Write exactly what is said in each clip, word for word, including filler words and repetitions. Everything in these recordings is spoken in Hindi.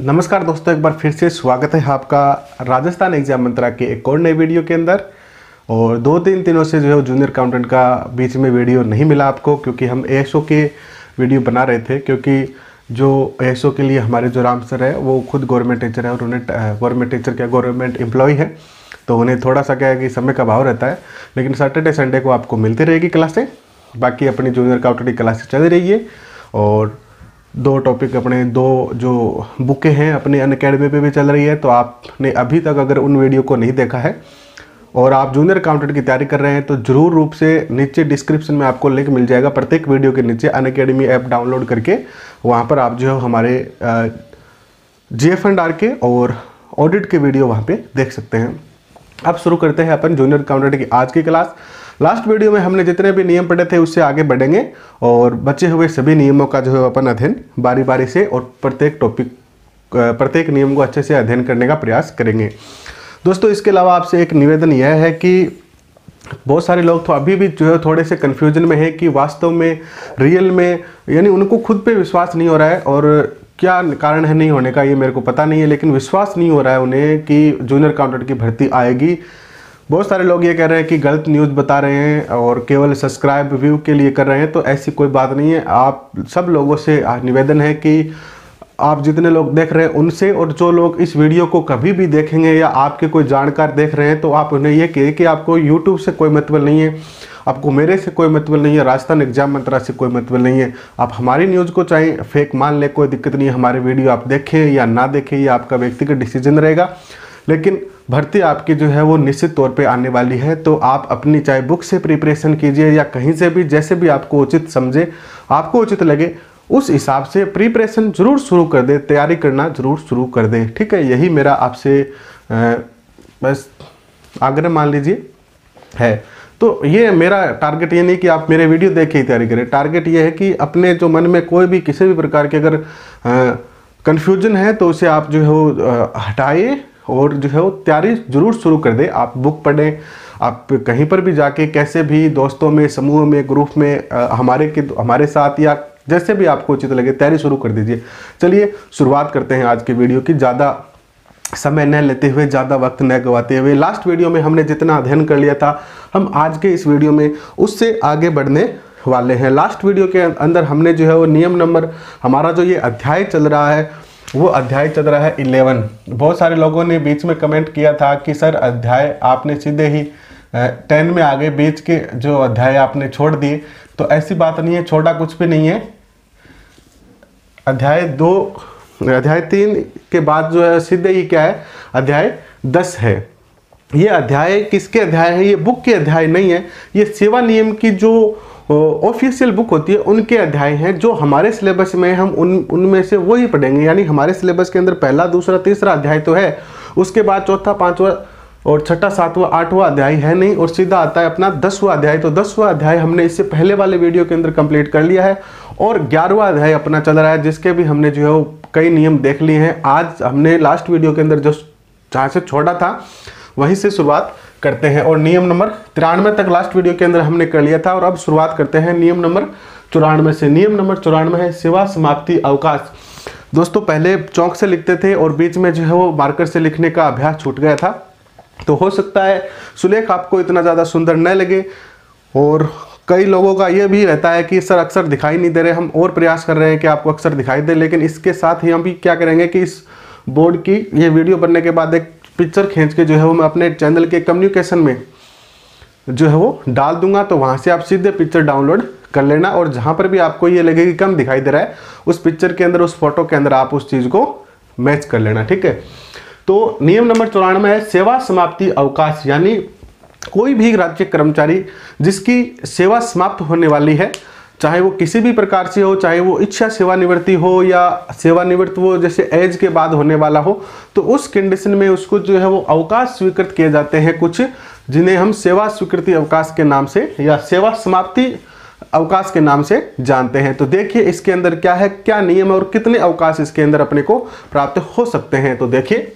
नमस्कार दोस्तों, एक बार फिर से स्वागत है आपका राजस्थान एग्जाम मंत्रा के एक और नए वीडियो के अंदर। और दो तीन दिनों से जो है जूनियर अकाउंटेंट का बीच में वीडियो नहीं मिला आपको, क्योंकि हम एएसओ के वीडियो बना रहे थे। क्योंकि जो एएसओ के लिए हमारे जो राम सर है वो खुद गवर्नमेंट टीचर है और उन्हें गवर्नमेंट टीचर क्या गवर्नमेंट एम्प्लॉय है, तो उन्हें थोड़ा सा क्या है कि समय का अभाव रहता है। लेकिन सैटरडे संडे को आपको मिलती रहेगी क्लासें। बाकी अपनी जूनियर अकाउंटेंट की क्लासें चल रही है और दो टॉपिक अपने दो जो बुकें हैं अपने अनअकैडमी पे भी चल रही है। तो आपने अभी तक अगर उन वीडियो को नहीं देखा है और आप जूनियर अकाउंटेंट की तैयारी कर रहे हैं तो जरूर रूप से नीचे डिस्क्रिप्शन में आपको लिंक मिल जाएगा प्रत्येक वीडियो के नीचे। अनअकैडमी ऐप डाउनलोड करके वहाँ पर आप जो है हमारे जी एफ एंड आर के और ऑडिट के वीडियो वहाँ पे देख सकते हैं। अब शुरू करते हैं अपन जूनियर अकाउंटेंट की आज की क्लास। लास्ट वीडियो में हमने जितने भी नियम पढ़े थे उससे आगे बढ़ेंगे और बचे हुए सभी नियमों का जो है अपन अध्ययन बारी बारी से और प्रत्येक टॉपिक प्रत्येक नियम को अच्छे से अध्ययन करने का प्रयास करेंगे। दोस्तों, इसके अलावा आपसे एक निवेदन यह है कि बहुत सारे लोग तो अभी भी जो है थोड़े से कन्फ्यूजन में है कि वास्तव में रियल में यानी उनको खुद पे विश्वास नहीं हो रहा है। और क्या कारण है नहीं होने का ये मेरे को पता नहीं है, लेकिन विश्वास नहीं हो रहा है उन्हें कि जूनियर अकाउंटेंट की भर्ती आएगी। बहुत सारे लोग ये कह रहे हैं कि गलत न्यूज़ बता रहे हैं और केवल सब्सक्राइब व्यू के लिए कर रहे हैं, तो ऐसी कोई बात नहीं है। आप सब लोगों से निवेदन है कि आप जितने लोग देख रहे हैं उनसे, और जो लोग इस वीडियो को कभी भी देखेंगे या आपके कोई जानकार देख रहे हैं तो आप उन्हें ये कहिए कि आपको यूट्यूब से कोई मतलब नहीं है, आपको मेरे से कोई मतलब नहीं है, राजस्थान एग्जाम मंत्रा से कोई मतलब नहीं है। आप हमारी न्यूज़ को चाहे फेक मान ले, कोई दिक्कत नहीं है। हमारे वीडियो आप देखें या ना देखें ये आपका व्यक्तिगत डिसीजन रहेगा, लेकिन भर्ती आपकी जो है वो निश्चित तौर पे आने वाली है। तो आप अपनी चाहे बुक से प्रिपरेशन कीजिए या कहीं से भी, जैसे भी आपको उचित समझे, आपको उचित लगे, उस हिसाब से प्रिपरेशन जरूर शुरू कर दे, तैयारी करना जरूर शुरू कर दे। ठीक है, यही मेरा आपसे बस आग्रह मान लीजिए है। तो ये मेरा टारगेट ये नहीं कि आप मेरे वीडियो देख के ही तैयारी करें। टारगेट ये है कि अपने जो मन में कोई भी किसी भी प्रकार के अगर कन्फ्यूजन है तो उसे आप जो है वो हटाइए और जो है वो तैयारी जरूर शुरू कर दे। आप बुक पढ़ें, आप कहीं पर भी जाके कैसे भी दोस्तों में, समूह में, ग्रुप में आ, हमारे के हमारे साथ या जैसे भी आपको उचित लगे तैयारी शुरू कर दीजिए। चलिए शुरुआत करते हैं आज की वीडियो की, ज़्यादा समय न लेते हुए, ज़्यादा वक्त न गवाते हुए। लास्ट वीडियो में हमने जितना अध्ययन कर लिया था हम आज के इस वीडियो में उससे आगे बढ़ने वाले हैं। लास्ट वीडियो के अंदर हमने जो है वो नियम नंबर, हमारा जो ये अध्याय चल रहा है वो अध्याय चल रहा है इलेवन। बहुत सारे लोगों ने बीच में कमेंट किया था कि सर अध्याय आपने सीधे ही टेन में आ गए, बीच के जो अध्याय आपने छोड़ दिए। तो ऐसी बात नहीं है, छोटा कुछ भी नहीं है। अध्याय दो अध्याय तीन के बाद जो है सीधे ही क्या है, अध्याय दस है। ये अध्याय किसके अध्याय है? ये बुक के अध्याय नहीं है, ये सेवा नियम की जो ऑफिशियल बुक होती है उनके अध्याय हैं। जो हमारे सिलेबस में हम उन उनमें से वही पढ़ेंगे। यानी हमारे सिलेबस के अंदर पहला, दूसरा, तीसरा अध्याय तो है, उसके बाद चौथा, पांचवा और छठा, सातवां, आठवां अध्याय है नहीं, और सीधा आता है अपना दसवां अध्याय। तो दसवां अध्याय हमने इससे पहले वाले वीडियो के अंदर कंप्लीट कर लिया है और ग्यारहवां अध्याय अपना चल रहा है, जिसके भी हमने जो है वो कई नियम देख लिए हैं। आज हमने लास्ट वीडियो के अंदर जो जहाँ से छोड़ा था वहीं से शुरुआत करते हैं और नियम नंबर तिरानवे तक लास्ट वीडियो के अंदर हमने कर लिया था। और अब शुरुआत करते हैं नियम नंबर चौरानवे से। नियम नंबर चौरानवे है सेवा समाप्ति अवकाश। दोस्तों, पहले चौक से लिखते थे और बीच में जो है वो मार्कर से लिखने का अभ्यास छूट गया था, तो हो सकता है सुलेख आपको इतना ज़्यादा सुंदर न लगे। और कई लोगों का ये भी रहता है कि सर अक्सर दिखाई नहीं दे रहे, हम और प्रयास कर रहे हैं कि आपको अक्सर दिखाई दे। लेकिन इसके साथ ही हम भी क्या करेंगे कि इस बोर्ड की ये वीडियो बनने के बाद एक पिक्चर खींच के जो है वो मैं अपने चैनल के कम्युनिकेशन में जो है वो डाल दूंगा, तो वहाँ से आप सीधे पिक्चर डाउनलोड कर लेना। और जहाँ पर भी आपको ये लगे कि कम दिखाई दे रहा है, उस पिक्चर के अंदर, उस फोटो के अंदर आप उस चीज़ को मैच कर लेना। ठीक है, तो नियम नंबर चौरानवे है सेवा समाप्ति अवकाश। यानी कोई भी राज्य कर्मचारी जिसकी सेवा समाप्त होने वाली है, चाहे वो किसी भी प्रकार से हो, चाहे वो इच्छा सेवानिवृत्ति हो या सेवानिवृत्त वो जैसे एज के बाद होने वाला हो, तो उस कंडीशन में उसको जो है वो अवकाश स्वीकृत किए जाते हैं कुछ, जिन्हें हम सेवा स्वीकृति अवकाश के नाम से या सेवा समाप्ति अवकाश के नाम से जानते हैं। तो देखिए इसके अंदर क्या है, क्या नियम है और कितने अवकाश इसके अंदर अपने को प्राप्त हो सकते हैं। तो देखिए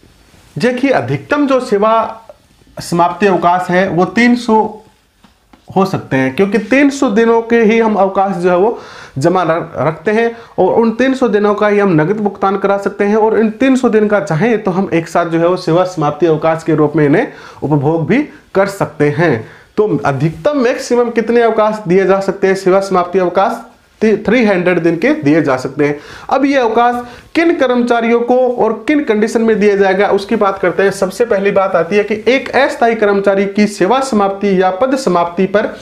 देखिए अधिकतम जो सेवा समाप्ति अवकाश है वो तीन सौ हो सकते हैं, क्योंकि तीन सौ दिनों के ही हम अवकाश जो है वो जमा रखते हैं और उन तीन सौ दिनों का ही हम नगद भुगतान करा सकते हैं और इन तीन सौ दिन का चाहें तो हम एक साथ जो है वो सेवा समाप्ति अवकाश के रूप में इन्हें उपभोग भी कर सकते हैं। तो अधिकतम मैक्सिमम कितने अवकाश दिए जा सकते हैं? सेवा समाप्ति अवकाश तीन सौ दिन के दिए जा सकते हैं। अब ये अवकाश किन कर्मचारियों को और किन कंडीशन में दिया जाएगा उसकी बात करते हैं। सबसे पहली बात आती है कि एक अस्थायी कर्मचारी की सेवा समाप्ति या पद समाप्ति पर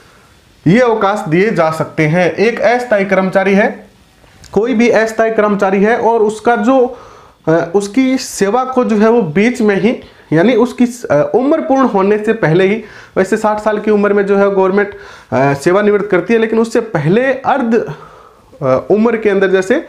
ये अवकाश दिए जा सकते हैं। एक अस्थायी कर्मचारी है, कोई भी अस्थायी कर्मचारी है और उसका जो उसकी सेवा को जो है वो बीच में ही, यानी उसकी उम्र पूर्ण होने से पहले ही, वैसे साठ साल की उम्र में जो है गवर्नमेंट सेवानिवृत्त करती है, लेकिन उससे पहले अर्ध उम्र के अंदर, जैसे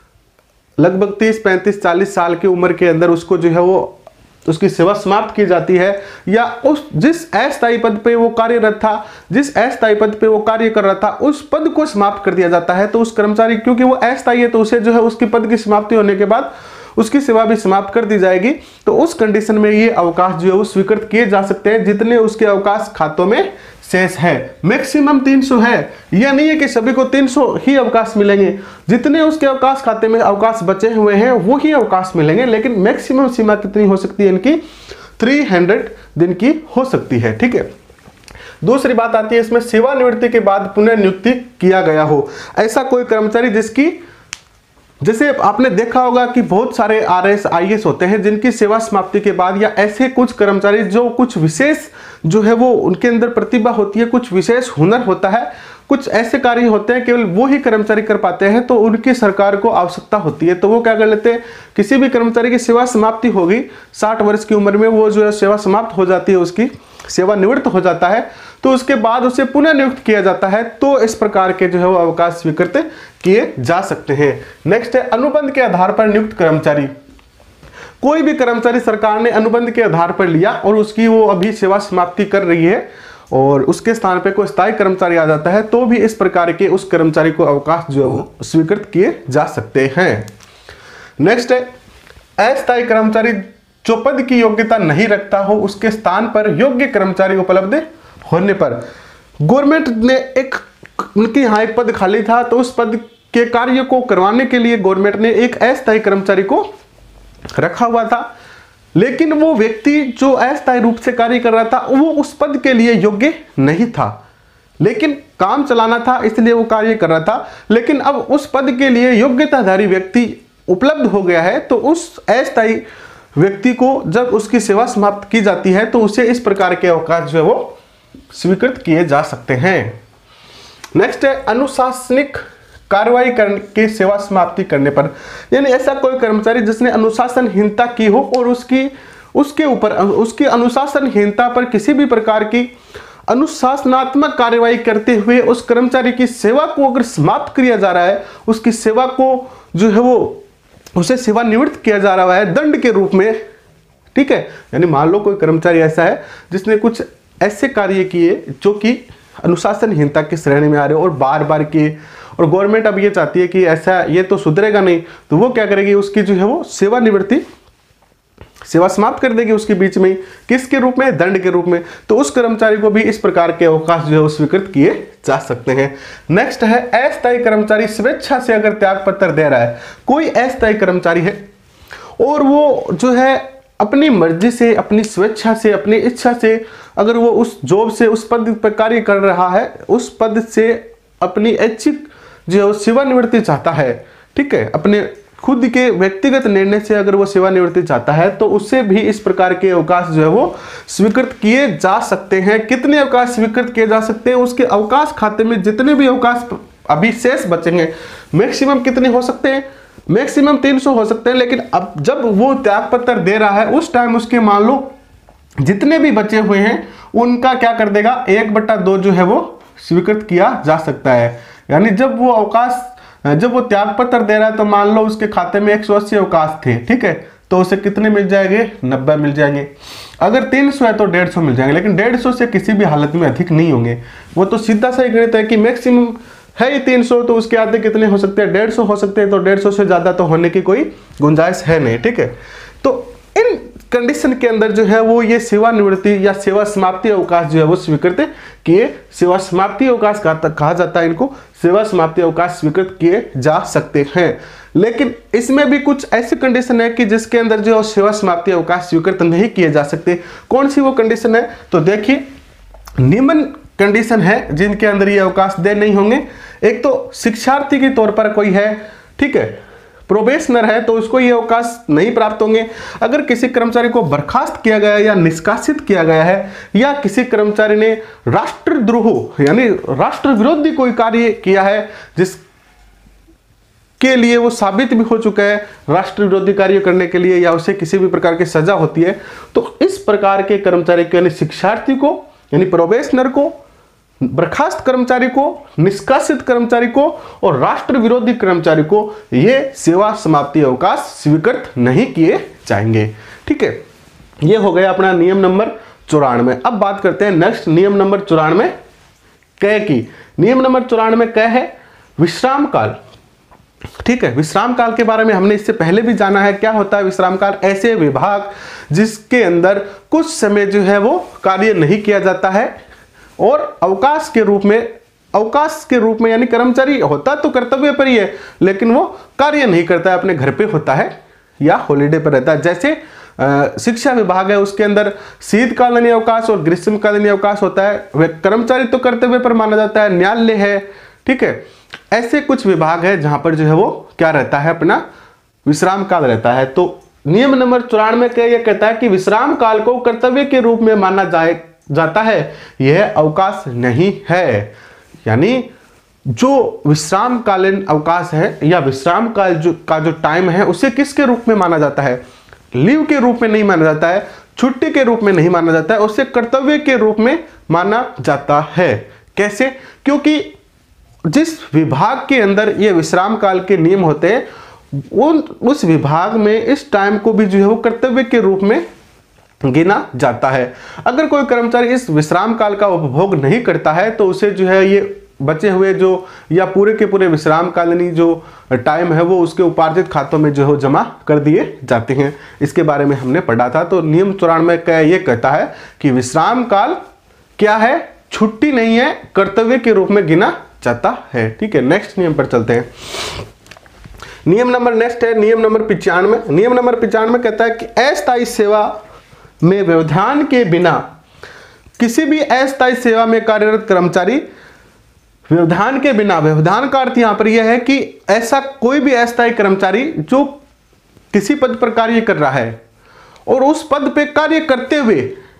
लगभग तीस पैंतीस चालीस साल की उम्र के अंदर उसको जो है वो उसकी सेवा समाप्त की जाती है, या उस जिस अस्थायी पद पे वो कार्यरत था, जिस अस्थायी पद पे वो कार्य कर रहा था, उस पद को समाप्त कर दिया जाता है। तो उस कर्मचारी, क्योंकि वो अस्थायी है, तो उसे जो है उसकी पद की समाप्ति होने के बाद उसकी सेवा भी समाप्त कर दी जाएगी। तो उस कंडीशन में ये अवकाश जो है वो स्वीकृत किए जा सकते हैं जितने उसके अवकाश खातों में शेष है। मैक्सिमम तीन सौ है, यह नहीं है कि सभी को तीन सौ ही अवकाश मिलेंगे, जितने उसके अवकाश खाते में अवकाश बचे हुए हैं वो ही अवकाश मिलेंगे, लेकिन मैक्सिमम सीमा कितनी हो सकती है इनकी? तीन सौ दिन की हो सकती है। ठीक है। दूसरी बात आती है इसमें, सेवानिवृत्ति के बाद पुनर्नियुक्ति किया गया हो। ऐसा कोई कर्मचारी जिसकी, जैसे आपने देखा होगा कि बहुत सारे आर एस आई एस होते हैं जिनकी सेवा समाप्ति के बाद, या ऐसे कुछ कर्मचारी जो कुछ विशेष जो है वो उनके अंदर प्रतिभा होती है, कुछ विशेष हुनर होता है, कुछ ऐसे कार्य होते हैं केवल वो ही कर्मचारी कर पाते हैं, तो उनकी सरकार को आवश्यकता होती है। तो वो क्या कर लेते हैं, किसी भी कर्मचारी की सेवा समाप्ति होगी साठ वर्ष की उम्र में, वो जो है सेवा समाप्त हो जाती है, उसकी सेवा निवृत्त हो जाता है, तो उसके बाद उसे पुनः नियुक्त किया जाता है। तो इस प्रकार के जो है वो अवकाश स्वीकृत किए जा सकते हैं। नेक्स्ट है अनुबंध के आधार पर नियुक्त कर्मचारी। कोई भी कर्मचारी सरकार ने अनुबंध के आधार पर लिया और उसकी वो अभी सेवा समाप्ति कर रही है और उसके स्थान पे कोई स्थायी कर्मचारी आ जाता है, तो भी इस प्रकार के उस कर्मचारी को अवकाश जो है स्वीकृत किए जा सकते हैं। नेक्स्ट है अस्थायी कर्मचारी जो पद की योग्यता नहीं रखता हो, उसके स्थान पर योग्य कर्मचारी उपलब्ध होने पर। गवर्नमेंट ने एक, उनके यहाँ एक पद खाली था, तो उस पद के कार्य को करवाने के लिए गवर्नमेंट ने एक अस्थायी कर्मचारी को रखा हुआ था, लेकिन वो व्यक्ति जो अस्थायी रूप से कार्य कर रहा था वो उस पद के लिए योग्य नहीं था, लेकिन काम चलाना था इसलिए वो कार्य कर रहा था। लेकिन अब उस पद के लिए योग्यताधारी व्यक्ति उपलब्ध हो गया है, तो उस अस्थायी व्यक्ति को जब उसकी सेवा समाप्त की जाती है तो उसे इस प्रकार के अवकाश जो है वो स्वीकृत किए जा सकते हैं। नेक्स्ट है अनुशासनिक कार्रवाई करके सेवा समाप्ति करने पर, यानी ऐसा कोई कर्मचारी जिसने अनुशासनहीनता की हो और उसकी उसके ऊपर उसकी अनुशासनहीनता पर किसी भी प्रकार की अनुशासनात्मक कार्रवाई करते हुए उस कर्मचारी की सेवा को अगर समाप्त किया जा रहा है, उसकी सेवा को जो है वो उसे सेवा निवृत्त किया जा रहा है दंड के रूप में। ठीक है, यानी मान लो कोई कर्मचारी ऐसा है जिसने कुछ ऐसे कार्य किए जो कि अनुशासनहीनता की श्रेणी में आ रहे हो और बार बार किए, और गवर्नमेंट अब ये चाहती है कि ऐसा ये तो सुधरेगा नहीं, तो वो क्या करेगी, उसकी जो है वो सेवा निवृत्ति सेवा समाप्त कर देगी उसके बीच में ही। किसके रूप में? दंड के रूप में। तो उस कर्मचारी को भी इस प्रकार के अवकाश जो है स्वीकृत किए जा सकते हैं। नेक्स्ट है अस्थायी कर्मचारी स्वेच्छा से अगर त्याग पत्र दे रहा है। कोई अस्थायी कर्मचारी है और वो जो है अपनी मर्जी से, अपनी स्वेच्छा से, अपनी इच्छा से अगर वो उस जॉब से, उस पद पर कार्य कर रहा है, उस पद से अपनी ऐच्छिक जो है सेवानिवृत्ति चाहता है, ठीक है, अपने खुद के व्यक्तिगत निर्णय से अगर वो सेवानिवृत्ति चाहता है, तो उससे भी इस प्रकार के अवकाश जो है वो स्वीकृत किए जा सकते हैं। कितने अवकाश स्वीकृत किए जा सकते हैं? उसके अवकाश खाते में जितने भी अवकाश अभी शेष बचेंगे, मैक्सिमम कितने हो सकते हैं? मैक्सिमम तीन सौ हो सकते हैं। लेकिन अब जब वो त्याग पत्र दे रहा है उस टाइम उसके मान लो जितने भी बचे हुए हैं उनका क्या कर देगा, एक बट्टा दो जो है वो स्वीकृत किया जा सकता है। यानी जब वो अवकाश जब वो त्याग पत्र दे रहा है तो मान लो उसके खाते में एक सौ अस्सी अवकाश थे, ठीक है, तो उसे कितने मिल जाएंगे? नब्बे मिल जाएंगे। अगर तीन सौ है तो डेढ़ सौ मिल जाएंगे, लेकिन डेढ़ सौ से किसी भी हालत में अधिक नहीं होंगे। वो तो सीधा सा ही गणित है कि मैक्सिमम है ही तीन सौ, तो उसके आधे कितने हो सकते हैं? डेढ़ सौ हो सकते हैं। तो डेढ़ सौ से ज़्यादा तो होने की कोई गुंजाइश है नहीं, ठीक है। तो इन कंडीशन के अंदर जो है वो ये सेवानिवृत्ति या सेवा समाप्ति अवकाश जो है वो स्वीकृत किए, सेवा समाप्ति अवकाश कहा जाता है इनको, सेवा समाप्ति अवकाश स्वीकृत किए जा सकते हैं। लेकिन इसमें भी कुछ ऐसी कंडीशन है कि जिसके अंदर जो सेवा समाप्ति अवकाश स्वीकृत नहीं किए जा सकते। कौन सी वो कंडीशन है? तो देखिए, निम्न कंडीशन है जिनके अंदर ये अवकाश दे नहीं होंगे। एक तो शिक्षार्थी के तौर पर कोई है, ठीक है, प्रोबेशनर है, तो उसको ये अवकाश नहीं प्राप्त होंगे। अगर किसी कर्मचारी को बर्खास्त किया गया है या निष्कासित किया गया है, या किसी कर्मचारी ने राष्ट्रद्रोह यानी राष्ट्र विरोधी कोई कार्य किया है जिस के लिए वो साबित भी हो चुका है राष्ट्र विरोधी कार्य करने के लिए, या उसे किसी भी प्रकार की सजा होती है, तो इस प्रकार के कर्मचारी को यानी शिक्षार्थी को यानी प्रोबेशनर को, बर्खास्त कर्मचारी को, निष्कासित कर्मचारी को और राष्ट्र विरोधी कर्मचारी को ये सेवा समाप्ति अवकाश स्वीकृत नहीं किए जाएंगे। ठीक है, ये हो गया अपना नियम नंबर चौरानवे। अब बात करते हैं नेक्स्ट नियम नंबर चौरानवे क की। नियम नंबर चौरानवे क है विश्राम काल। ठीक है, विश्राम काल के बारे में हमने इससे पहले भी जाना है। क्या होता है विश्राम काल? ऐसे विभाग जिसके अंदर कुछ समय जो है वो कार्य नहीं किया जाता है और अवकाश के रूप में अवकाश के रूप में यानी कर्मचारी होता तो कर्तव्य पर ही है, लेकिन वो कार्य नहीं करता है, अपने घर पे होता है या हॉलीडे पर रहता है। जैसे आ, शिक्षा विभाग है, उसके अंदर शीतकालीन अवकाश और ग्रीष्मकालीन अवकाश होता है। वह कर्मचारी तो कर्तव्य पर माना जाता है। न्यायालय है, ठीक है, ऐसे कुछ विभाग है जहां पर जो है वो क्या रहता है, अपना विश्राम काल रहता है। तो नियम नंबर चौरानवे का यह कहता है कि विश्राम काल को कर्तव्य के रूप में माना जाए जाता है, यह अवकाश नहीं है। यानी जो विश्राम कालीन अवकाश है या विश्राम काल जो का जो टाइम है उसे किसके रूप में माना जाता है? लीव के रूप में नहीं माना जाता है, छुट्टी के रूप में नहीं माना जाता है, उसे कर्तव्य के रूप में माना जाता है। कैसे? क्योंकि जिस विभाग के अंदर ये विश्राम काल के नियम होते हैं उन उस विभाग में इस टाइम को भी जो है वो कर्तव्य के रूप में गिना जाता है। अगर कोई कर्मचारी इस विश्राम काल का उपभोग नहीं करता है तो उसे जो है ये बचे हुए जो या पूरे के पूरे विश्राम कालीन जो टाइम है वो उसके उपार्जित खातों में जो है जमा कर दिए जाते हैं। इसके बारे में हमने पढ़ा था। तो नियम चौरानवे का ये कहता है कि विश्राम काल क्या है? छुट्टी नहीं है, कर्तव्य के रूप में गिना जाता है। ठीक है, नेक्स्ट नियम पर चलते हैं। नियम नंबर नेक्स्ट है नियम नंबर पिचानवे। नियम नंबर पिचानवे कहता है कि अस्थायी सेवा में व्यवधान के बिना किसी भी अस्थायी सेवा में कार्यरत कर्मचारी व्यवधान के बिना, व्यवधान का अर्थ यहां पर यह है कि ऐसा कोई भी अस्थायी कर्मचारी जो किसी पद पर कार्य कर रहा है और उस पद पे कार्य करते हुए,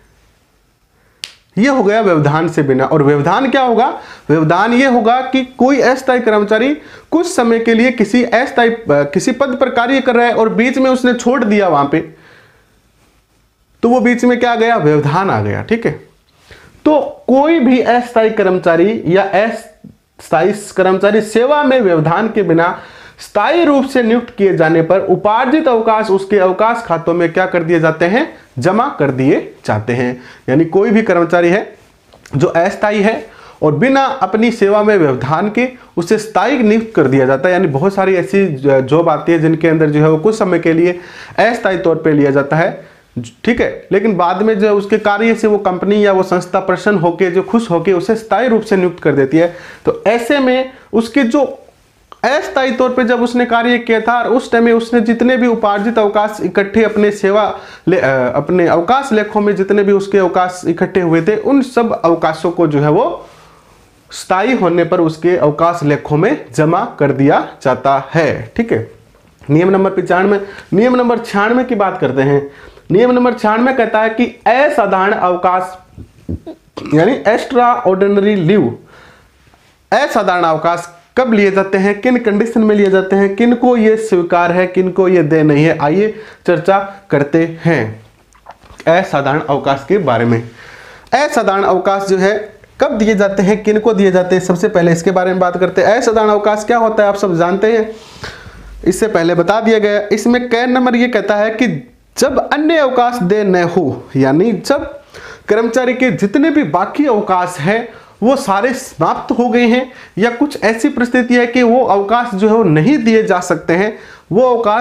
यह हो गया व्यवधान से बिना। और व्यवधान क्या होगा? व्यवधान यह होगा कि कोई अस्थायी कर्मचारी कुछ समय के लिए किसी अस्थायी किसी पद पर कार्य कर रहा है और बीच में उसने छोड़ दिया वहां पे, तो वो बीच में क्या आ गया? व्यवधान आ गया। ठीक है, तो कोई भी अस्थायी कर्मचारी या अस्थायी कर्मचारी सेवा में व्यवधान के बिना स्थायी रूप से नियुक्त किए जाने पर उपार्जित अवकाश उसके अवकाश खातों में क्या कर दिए जाते हैं? जमा कर दिए जाते हैं। यानी कोई भी कर्मचारी है जो अस्थायी है और बिना अपनी सेवा में व्यवधान के उसे स्थायी नियुक्त कर दिया जाता है। यानी बहुत सारी ऐसी जॉब आती है जिनके अंदर जो है वो कुछ समय के लिए अस्थायी तौर पे लिया जाता है, ठीक है, लेकिन बाद में जो है उसके कार्य से वो कंपनी या वो संस्था प्रसन्न होकर जो खुश होकर उसे स्थायी रूप से नियुक्त कर देती है। तो ऐसे में उसके जो अस्थायी तौर पे जब उसने कार्य किया था और उस टाइम में उसने जितने भी उपार्जित अवकाश इकट्ठे अपने सेवा ले, अपने अवकाश लेखों में जितने भी उसके अवकाश इकट्ठे हुए थे, उन सब अवकाशों को जो है वो स्थायी होने पर उसके अवकाश लेखों में जमा कर दिया जाता है। ठीक है, नियम नंबर पिचानवे। नियम नंबर छियानवे की बात करते हैं। नियम नंबर छियानवे कहता है कि असाधारण अवकाश यानी एक्स्ट्रा ऑर्डिनरी लीव, असाधारण अवकाश कब लिए जाते हैं, किन कंडीशन में लिए जाते हैं, किन को ये स्वीकार है, किन को ये दे नहीं है, आइए चर्चा करते हैं असाधारण अवकाश के बारे में। असाधारण अवकाश जो है कब दिए जाते हैं, किन को दिए जाते हैं, सबसे पहले इसके बारे में बात करते हैं। असाधारण अवकाश क्या होता है आप सब जानते हैं, इससे पहले बता दिया गया। इसमें क नंबर ये कहता है कि जब अन्य अवकाश दे न हो, यानी जब कर्मचारी के जितने भी बाकी अवकाश है वो सारे समाप्त हो गए हैं या कुछ ऐसी परिस्थिति है कि वो अवकाश जो है वो नहीं दिए जा सकते हैं, वो अवकाश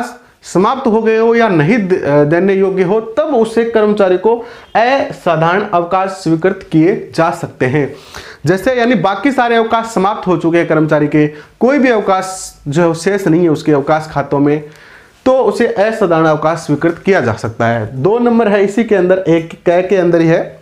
समाप्त हो गए हो या नहीं देने योग्य हो, तब उसे कर्मचारी को असाधारण अवकाश स्वीकृत किए जा सकते हैं। जैसे यानी बाकी सारे अवकाश समाप्त हो चुके हैं कर्मचारी के, कोई भी अवकाश जो शेष नहीं है उसके अवकाश खातों में, तो उसे असाधारण अवकाश स्वीकृत किया जा सकता है। दो नंबर है इसी के अंदर, एक क के अंदर ही है।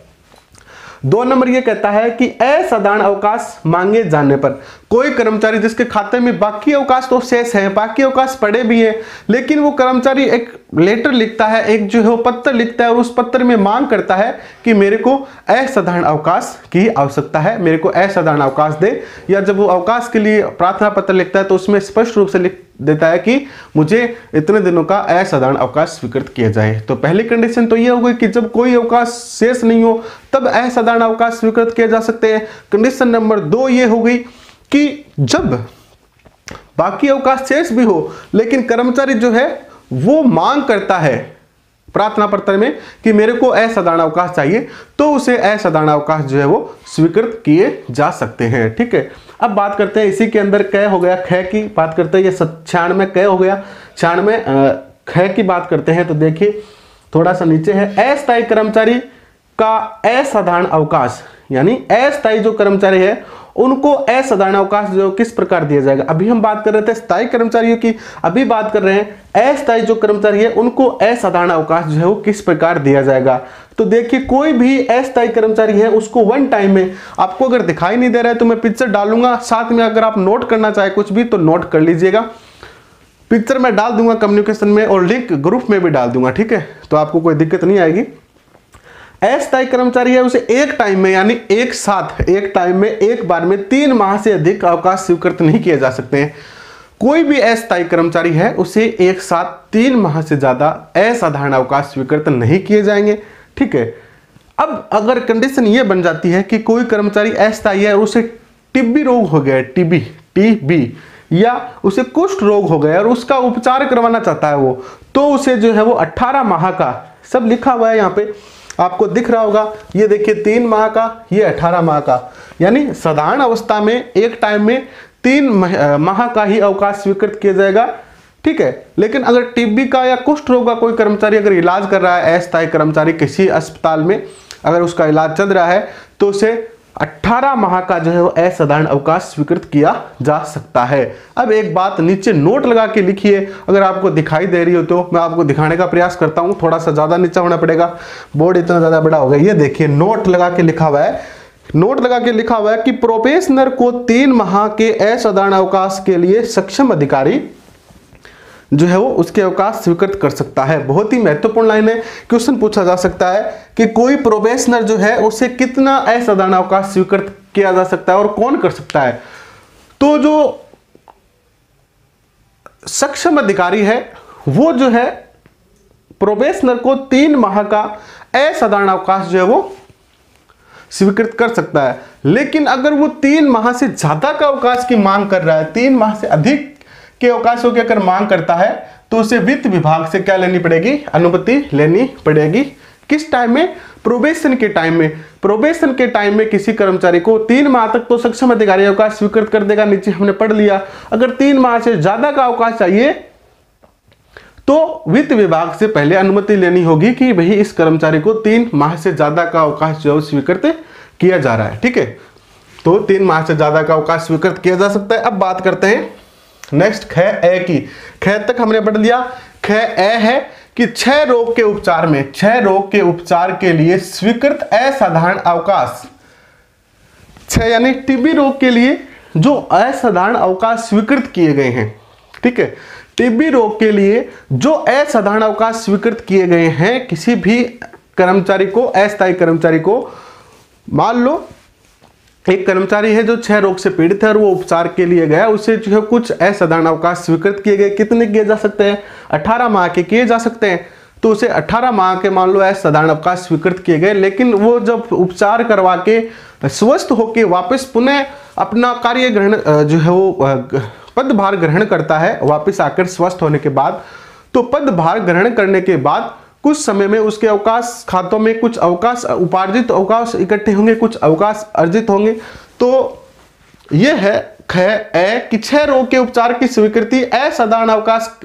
दो नंबर ये कहता है कि असाधारण अवकाश मांगे जाने पर कोई कर्मचारी जिसके खाते में बाकी अवकाश तो शेष है, बाकी अवकाश पड़े भी हैं, लेकिन वो कर्मचारी एक लेटर लिखता है, एक जो है वो पत्र लिखता है और उस पत्र में मांग करता है कि मेरे को असाधारण अवकाश की आवश्यकता है, मेरे को असाधारण अवकाश दे। या जब वो अवकाश के लिए प्रार्थना पत्र लिखता है तो उसमें स्पष्ट रूप से लिख देता है कि मुझे इतने दिनों का असाधारण अवकाश स्वीकृत किया जाए। तो पहली कंडीशन तो ये हो गई कि जब कोई अवकाश शेष नहीं हो तब असाधारण अवकाश स्वीकृत किए जा सकते हैं। कंडीशन नंबर दो ये हो गई कि जब बाकी अवकाश शेष भी हो लेकिन कर्मचारी जो है वो मांग करता है प्रार्थना पत्र में कि मेरे को असाधारण अवकाश चाहिए, तो उसे असाधारण अवकाश जो है वो स्वीकृत किए जा सकते हैं। ठीक है, अब बात करते हैं इसी के अंदर क हो गया, ख की बात करते हैं, ये छियानवे क हो गया, छियानवे ख की बात करते हैं। तो देखिए थोड़ा सा नीचे है, अस्थायी कर्मचारी का असाधारण अवकाश, यानी अस्थायी जो कर्मचारी है उनको असाधारण अवकाश जो किस प्रकार दिया जाएगा। अभी हम बात कर रहे थे स्थायी कर्मचारियों की, अभी बात कर रहे हैं अस्थायी जो कर्मचारी है उनको असाधारण अवकाश जो है वो किस प्रकार दिया जाएगा। तो देखिए कोई भी अस्थायी कर्मचारी है उसको वन टाइम में, आपको अगर दिखाई नहीं दे रहा है तो मैं पिक्चर डालूंगा साथ में, अगर आप नोट करना चाहे कुछ भी तो नोट कर लीजिएगा। पिक्चर मैं डाल दूंगा कम्युनिकेशन में और लिंक ग्रुप में भी डाल दूंगा, ठीक है, तो आपको कोई दिक्कत नहीं आएगी। अस्थायी कर्मचारी है उसे एक टाइम में यानी एक साथ एक टाइम में एक बार में तीन माह से अधिक अवकाश स्वीकृत नहीं किए जा सकते हैं। कोई भी अस्थायी कर्मचारी है उसे एक साथ तीन माह से ज्यादा असाधारण अवकाश स्वीकृत नहीं किए जाएंगे। ठीक है, अब अगर कंडीशन ये बन जाती है कि कोई कर्मचारी अस्थायी है और उसे टीबी रोग हो गया, टीबी टीबी या उसे कुष्ठ रोग हो गया और उसका उपचार करवाना चाहता है वो, तो उसे जो है वो अठारह माह का, सब लिखा हुआ है यहाँ पे आपको दिख रहा होगा, ये देखिए तीन माह का, ये अठारह माह का, यानी साधारण अवस्था में एक टाइम में तीन माह का ही अवकाश स्वीकृत किया जाएगा। ठीक है, लेकिन अगर टीबी का या कुष्ठ रोग का कोई कर्मचारी अगर इलाज कर रहा है, अस्थायी कर्मचारी किसी अस्पताल में अगर उसका इलाज चल रहा है, तो उसे अठारह माह का जो है वो असाधारण अवकाश स्वीकृत किया जा सकता है। अब एक बात नीचे नोट लगा के लिखिए, अगर आपको दिखाई दे रही हो तो मैं आपको दिखाने का प्रयास करता हूं, थोड़ा सा ज्यादा नीचा होना पड़ेगा, बोर्ड इतना ज्यादा बड़ा हो गया। ये देखिए नोट लगा के लिखा हुआ है, नोट लगा के लिखा हुआ है कि प्रोबेशनर को तीन माह के असाधारण अवकाश के लिए सक्षम अधिकारी जो है वो उसके अवकाश स्वीकृत कर सकता है। बहुत ही महत्वपूर्ण लाइन है, क्वेश्चन पूछा जा सकता है कि कोई प्रोबेशनर जो है उसे कितना असाधारण अवकाश स्वीकृत किया जा सकता है और कौन कर सकता है। तो जो सक्षम अधिकारी है वो जो है प्रोबेशनर को तीन माह का असाधारण अवकाश जो है वो स्वीकृत कर सकता है। लेकिन अगर वो तीन माह से ज्यादा का अवकाश की मांग कर रहा है, तीन माह से अधिक के अवकाशों की अगर मांग करता है, तो उसे वित्त विभाग से क्या लेनी पड़ेगी, अनुमति लेनी पड़ेगी। किस टाइम में, प्रोबेशन के टाइम में। प्रोबेशन के टाइम में किसी कर्मचारी को तीन माह तक तो सक्षम अधिकारी अवकाश स्वीकृत कर देगा, नीचे हमने पढ़ लिया। अगर तीन माह से ज्यादा का अवकाश चाहिए तो वित्त विभाग से पहले अनुमति लेनी होगी कि भाई इस कर्मचारी को तीन माह से ज्यादा का अवकाश जो स्वीकृत किया जा रहा है। ठीक है, तो तीन माह से ज्यादा का अवकाश स्वीकृत किया जा सकता है। अब बात करते हैं नेक्स्ट ख ए की। ख तक हमने पढ़ लिया। ख ए है कि छह रोग के उपचार में, छह रोग के उपचार के लिए स्वीकृत असाधारण अवकाश, छह यानी टीबी रोग के लिए जो असाधारण अवकाश स्वीकृत किए गए हैं। ठीक है, टीबी रोग के लिए जो असाधारण अवकाश स्वीकृत किए गए हैं किसी भी कर्मचारी को, अस्थायी कर्मचारी को, मान लो एक कर्मचारी है जो छह रोग से पीड़ित है और वो उपचार के लिए गया, उसे जो है कुछ असाधारण अवकाश स्वीकृत किए गए। कितने किए जा सकते हैं, अठारह माह के किए जा सकते हैं। तो उसे अठारह माह के मान लो असाधारण अवकाश स्वीकृत किए गए, लेकिन वो जब उपचार करवा के स्वस्थ होके वापस पुनः अपना कार्य ग्रहण जो है वो पदभार ग्रहण करता है, वापस आकर स्वस्थ होने के बाद, तो पदभार ग्रहण करने के बाद कुछ समय में उसके अवकाश खातों में कुछ अवकाश उपार्जित अवकाश इकट्ठे होंगे, कुछ अवकाश अर्जित होंगे। तो यह है ख ए कि छह रोग के उपचार की स्वीकृति असाधारण अवकाश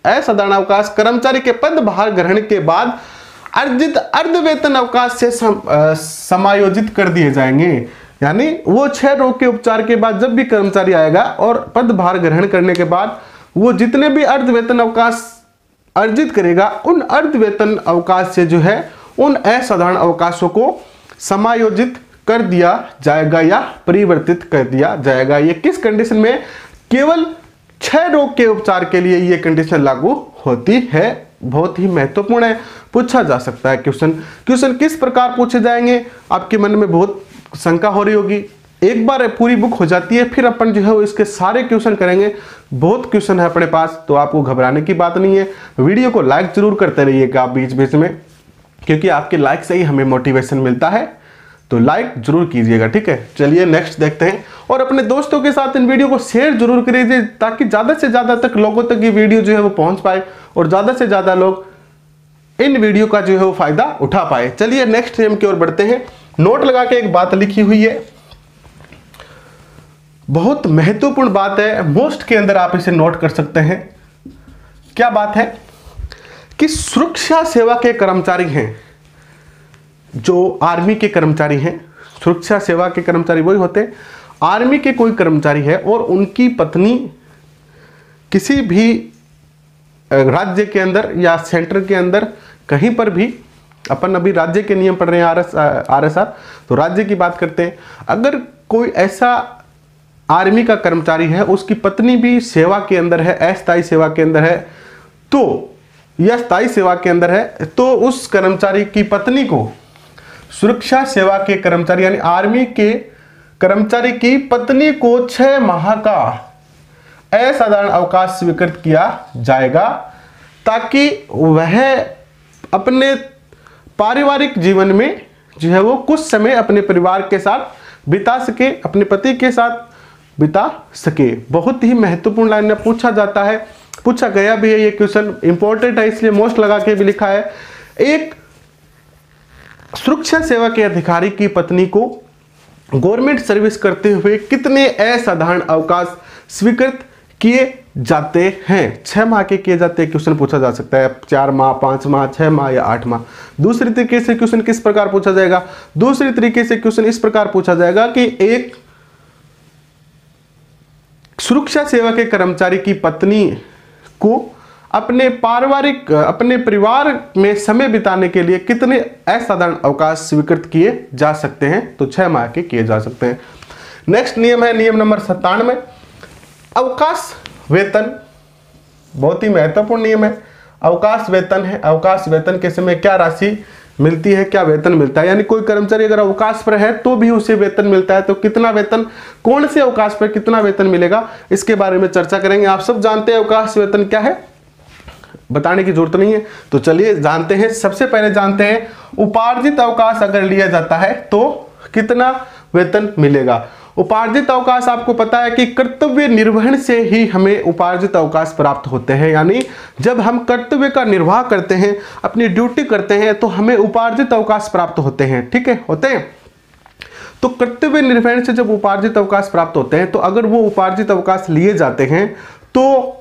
असाधारण अवकाश कर्मचारी के पदभार ग्रहण के बाद अर्जित अर्ध वेतन अवकाश से सम, आ, समायोजित कर दिए जाएंगे। यानी वो छह रोग के उपचार के बाद जब भी कर्मचारी आएगा और पदभार ग्रहण करने के बाद वो जितने भी अर्ध वेतन अवकाश अर्जित करेगा, उन अर्ध वेतन अवकाश से जो है उन असाधारण अवकाशों को समायोजित कर दिया जाएगा या परिवर्तित कर दिया जाएगा। ये किस कंडीशन में? केवल छह रोग के उपचार के लिए ये कंडीशन लागू होती है। बहुत ही महत्वपूर्ण है, पूछा जा सकता है क्वेश्चन। क्वेश्चन किस प्रकार पूछे जाएंगे, आपके मन में बहुत शंका हो रही होगी। एक बार पूरी बुक हो जाती है फिर अपन जो है वो इसके सारे क्वेश्चन करेंगे। बहुत क्वेश्चन है अपने पास, तो आपको घबराने की बात नहीं है। वीडियो को लाइक जरूर करते रहिएगा आप बीच बीच में, क्योंकि आपके लाइक से ही हमें मोटिवेशन मिलता है, तो लाइक जरूर कीजिएगा, ठीक है। चलिए नेक्स्ट देखते हैं, और अपने दोस्तों के साथ इन वीडियो को शेयर जरूर करिए ताकि ज़्यादा से ज़्यादा तक लोगों तक ये वीडियो जो है वो पहुंच पाए और ज़्यादा से ज़्यादा लोग इन वीडियो का जो है वो फायदा उठा पाए। चलिए नेक्स्ट नियम की ओर बढ़ते हैं। नोट लगा के एक बात लिखी हुई है, बहुत महत्वपूर्ण बात है, मोस्ट के अंदर आप इसे नोट कर सकते हैं। क्या बात है कि सुरक्षा सेवा के कर्मचारी हैं, जो आर्मी के कर्मचारी हैं, सुरक्षा सेवा के कर्मचारी वही होते हैं, आर्मी के कोई कर्मचारी है और उनकी पत्नी किसी भी राज्य के अंदर या सेंटर के अंदर कहीं पर भी, अपन अभी राज्य के नियम पढ़ रहे हैं, R S R S R, तो राज्य की बात करते हैं। अगर कोई ऐसा आर्मी का कर्मचारी है, उसकी पत्नी भी सेवा के अंदर है, अस्थायी सेवा के अंदर है, तो या स्थायी सेवा के अंदर है, तो उस कर्मचारी की पत्नी को सुरक्षा सेवा के कर्मचारी यानी आर्मी के कर्मचारी की पत्नी को छह माह का असाधारण अवकाश स्वीकृत किया जाएगा, ताकि वह अपने पारिवारिक जीवन में जो है वो कुछ समय अपने परिवार के साथ बिता सके, अपने पति के साथ बिता सके। बहुत ही महत्वपूर्ण लाइन में पूछा जाता है, पूछा गया भी है, ये क्वेश्चन इंपॉर्टेंट है इसलिए मोस्ट लगा के भी लिखा है। एक सुरक्षा सेवा के अधिकारी की पत्नी को गवर्नमेंट सर्विस करते हुए कितने असाधारण अवकाश स्वीकृत किए जाते हैं? छह माह के किए जाते हैं, क्वेश्चन पूछा जा सकता है, चार माह, पांच माह, छह माह या आठ माह। दूसरी तरीके से क्वेश्चन किस प्रकार पूछा जाएगा? दूसरी तरीके से क्वेश्चन इस प्रकार पूछा जाएगा कि एक सुरक्षा सेवा के कर्मचारी की पत्नी को अपने पारिवारिक अपने परिवार में समय बिताने के लिए कितने असाधारण अवकाश स्वीकृत किए जा सकते हैं? तो छह माह के किए जा सकते हैं। नेक्स्ट नियम है नियम नंबर सत्तानवे, अवकाश वेतन। बहुत ही महत्वपूर्ण नियम है। अवकाश वेतन है, अवकाश वेतन के समय क्या राशि मिलती है, क्या वेतन मिलता है? यानी कोई कर्मचारी अगर अवकाश पर है तो भी उसे वेतन मिलता है, तो कितना वेतन, कौन से अवकाश पर कितना वेतन मिलेगा, इसके बारे में चर्चा करेंगे। आप सब जानते हैं अवकाश वेतन क्या है, बताने की जरूरत नहीं है, तो चलिए जानते हैं। सबसे पहले जानते हैं उपार्जित अवकाश अगर लिया जाता है तो कितना वेतन मिलेगा। उपार्जित अवकाश आपको पता है कि कर्तव्य निर्वहन से ही हमें उपार्जित अवकाश प्राप्त होते हैं, यानी जब हम कर्तव्य का निर्वाह करते हैं, अपनी ड्यूटी करते हैं, तो हमें उपार्जित अवकाश प्राप्त होते हैं, ठीक है, होते हैं। तो कर्तव्य निर्वहन से जब उपार्जित अवकाश प्राप्त होते हैं, तो अगर वो उपार्जित अवकाश लिए जाते हैं तो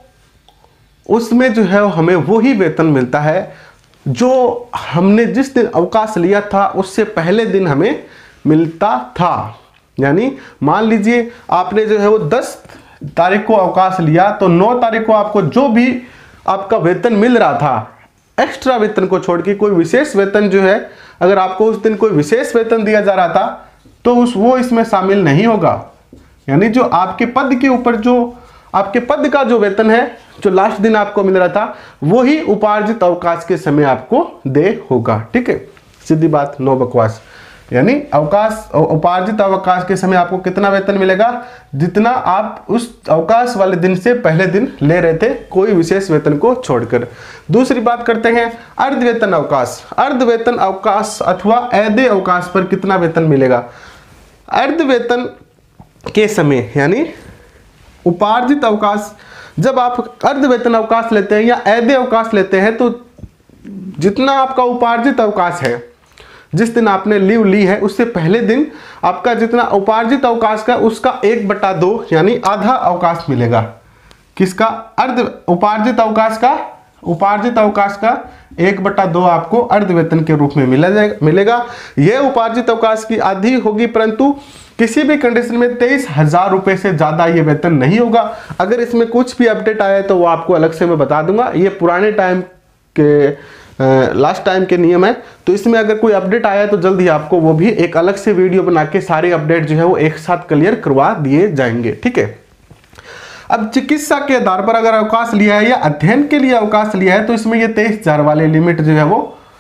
उसमें जो है हमें वही वेतन मिलता है जो हमने जिस दिन अवकाश लिया था उससे पहले दिन हमें मिलता था। यानी मान लीजिए आपने जो है वो दस तारीख को अवकाश लिया, तो नौ तारीख को आपको जो भी आपका वेतन मिल रहा था, एक्स्ट्रा वेतन को छोड़ के कोई विशेष वेतन जो है, अगर आपको उस दिन कोई विशेष वेतन दिया जा रहा था तो उस वो इसमें शामिल नहीं होगा। यानी जो आपके पद के ऊपर जो आपके पद का जो वेतन है, जो लास्ट दिन आपको मिल रहा था, वही उपार्जित अवकाश के समय आपको दे होगा, ठीक है, सीधी बात, नो बकवास। यानी अवकाश उपार्जित अवकाश के समय आपको कितना वेतन मिलेगा, जितना आप उस अवकाश वाले दिन से पहले दिन ले रहे थे, कोई विशेष वेतन को छोड़कर। दूसरी बात करते हैं अर्ध वेतन अवकाश। अर्ध वेतन अवकाश अथवा अवधि अवकाश पर कितना वेतन मिलेगा? अर्ध वेतन के समय यानी उपार्जित अवकाश, जब आप अर्ध वेतन अवकाश लेते हैं या अवधि अवकाश लेते हैं, तो जितना आपका उपार्जित अवकाश है, जिस दिन आपने लीव ली है, उससे पहले दिन आपका जितना उपार्जित अवकाश का उसका एक बटा दो यानी आधा अवकाश मिलेगा। किसका? अर्ध उपार्जित अवकाश का उपार्जित अवकाश का एक बटा दो आपको अर्ध वेतन के रूप में मिला जाएगा मिलेगा। यह उपार्जित अवकाश की आधी होगी, परंतु किसी भी कंडीशन में तेईस हजार रुपए से ज्यादा ये वेतन नहीं होगा। अगर इसमें कुछ भी अपडेट आया है तो वो आपको अलग से मैं बता दूंगा। ये पुराने टाइम के लास्ट टाइम के नियम है, तो इसमें अगर कोई अपडेट आया है तो जल्द ही आपको वो भी एक अलग से वीडियो बना के सारे अपडेट जो है वो एक साथ क्लियर करवा दिए जाएंगे। ठीक है, अब चिकित्सा के आधार पर अगर अवकाश लिया है या अध्ययन के लिए अवकाश लिया है तो इसमें ये तेईस हजार वाले लिमिट जो है वो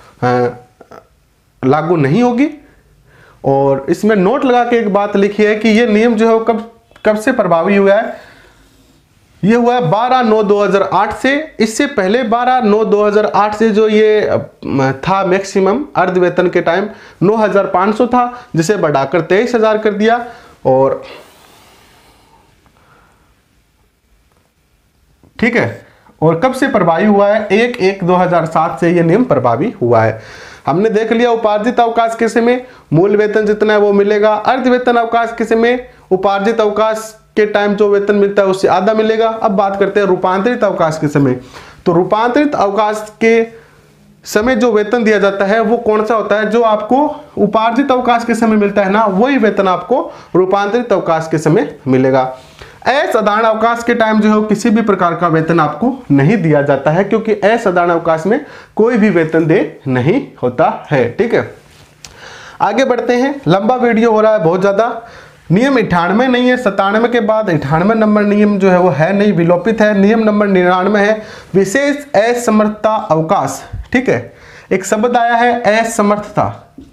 लागू नहीं होगी। और इसमें नोट लगा के एक बात लिखी है कि ये नियम जो है वो कब कब से प्रभावी हुआ है। ये हुआ है बारह नौ दो हज़ार आठ से। इससे पहले बारह नौ दो हज़ार आठ से जो ये था मैक्सिमम अर्ध वेतन के टाइम नौ हज़ार पाँच सौ था, जिसे बढ़ाकर तेईस हजार कर दिया। और ठीक है, और कब से प्रभावी हुआ है, एक एक दो हज़ार सात से ये नियम प्रभावी हुआ है। हमने देख लिया उपार्जित अवकाश के समय मूल वेतन जितना है वो मिलेगा। अर्ध वेतन अवकाश के समय उपार्जित अवकाश के टाइम जो वेतन मिलता है उससे आधा मिलेगा। अब बात करते हैं रूपांतरित अवकाश के समय। तो रूपांतरित अवकाश के समय जो वेतन दिया जाता है वो कौन सा होता है, जो आपको उपार्जित अवकाश के समय मिलता है ना, वही वेतन आपको रूपांतरित अवकाश के समय मिलेगा। असाधारण अवकाश के टाइम जो है किसी भी प्रकार का वेतन आपको नहीं दिया जाता है, क्योंकि असाधारण अवकाश में कोई भी वेतन दे नहीं होता है। ठीक है, आगे बढ़ते हैं। लंबा वीडियो हो रहा है बहुत ज्यादा। नियम अठानवे नहीं है, सतानवे के बाद अठानवे नंबर नियम जो है वो है नहीं, विलोपित है। नियम नंबर निन्यानवे है विशेष असमर्थता अवकाश। ठीक है, एक शब्द आया है असमर्थता,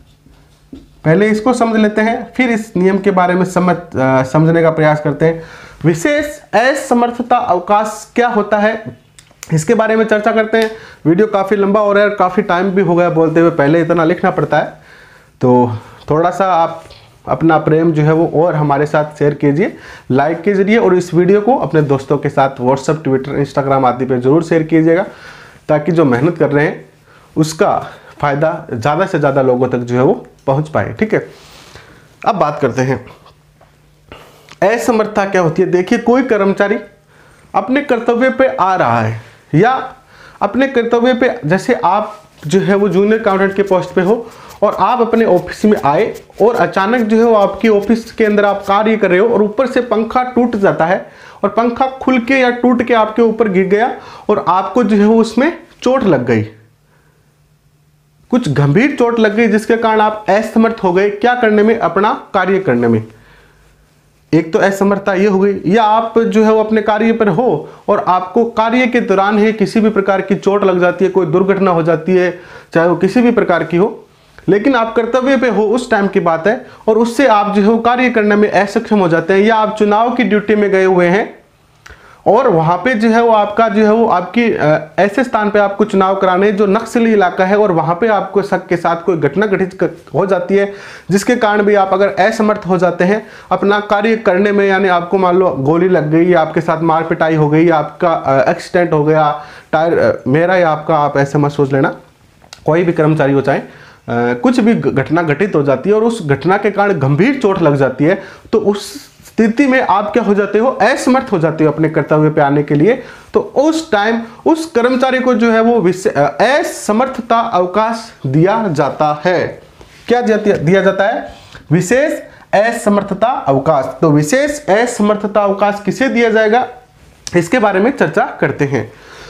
पहले इसको समझ लेते हैं फिर इस नियम के बारे में समझ समझने का प्रयास करते हैं। विशेष असमर्थता अवकाश क्या होता है इसके बारे में चर्चा करते हैं। वीडियो काफी लंबा हो रहा है, काफी टाइम भी हो गया बोलते हुए, पहले इतना लिखना पड़ता है, तो थोड़ा सा आप अपना प्रेम जो है वो और हमारे साथ शेयर कीजिए लाइक के जरिए, और इस वीडियो को अपने दोस्तों के साथ व्हाट्सएप, ट्विटर, इंस्टाग्राम आदि पे जरूर शेयर कीजिएगा, ताकि जो मेहनत कर रहे हैं उसका फायदा ज़्यादा से ज़्यादा लोगों तक जो है वो पहुंच पाए। ठीक है, अब बात करते हैं असमर्थता क्या होती है। देखिए, कोई कर्मचारी अपने कर्तव्य पे आ रहा है या अपने कर्तव्य पे, जैसे आप जो है वो जूनियर अकाउंटेंट के पोस्ट पे हो और आप अपने ऑफिस में आए और अचानक जो है वो आपकी ऑफिस के अंदर आप कार्य कर रहे हो और ऊपर से पंखा टूट जाता है और पंखा खुल के या टूट के आपके ऊपर गिर गया और आपको जो है वो उसमें चोट लग गई, कुछ गंभीर चोट लग गई, जिसके कारण आप असमर्थ हो गए क्या करने में, अपना कार्य करने में। एक तो असमर्थता ये हो गई, या आप जो है वो अपने कार्य पर हो और आपको कार्य के दौरान ही किसी भी प्रकार की चोट लग जाती है, कोई दुर्घटना हो जाती है, चाहे वो किसी भी प्रकार की हो, लेकिन आप कर्तव्य पे हो उस टाइम की बात है, और उससे आप जो है वो कार्य करने में असक्षम हो जाते हैं। या आप चुनाव की ड्यूटी में गए हुए हैं और वहां पे जो है वो आपका जो है वो आपकी ऐसे स्थान पे आपको चुनाव कराने जो नक्सली इलाका है, और वहां पे आपको शक के साथ कोई घटना घटित हो जाती है, जिसके कारण भी आप अगर असमर्थ हो जाते हैं अपना कार्य करने में, यानी आपको मान लो गोली लग गई या आपके साथ मार पिटाई हो गई या आपका एक्सीडेंट हो गया, टायर मेरा या आपका, आप ऐसे मत सोच लेना, कोई भी कर्मचारी हो चाहे, कुछ भी घटना घटित हो जाती है और उस घटना के कारण गंभीर चोट लग जाती है, तो उस स्थिति में आप क्या हो जाते हो, असमर्थ हो जाते हो अपने कर्तव्य पे आने के लिए। तो उस टाइम उस कर्मचारी को जो है वो असमर्थता अवकाश दिया जाता है। क्या दिया जाता है, विशेष असमर्थता अवकाश। तो विशेष असमर्थता अवकाश किसे दिया जाएगा इसके बारे में चर्चा करते हैं।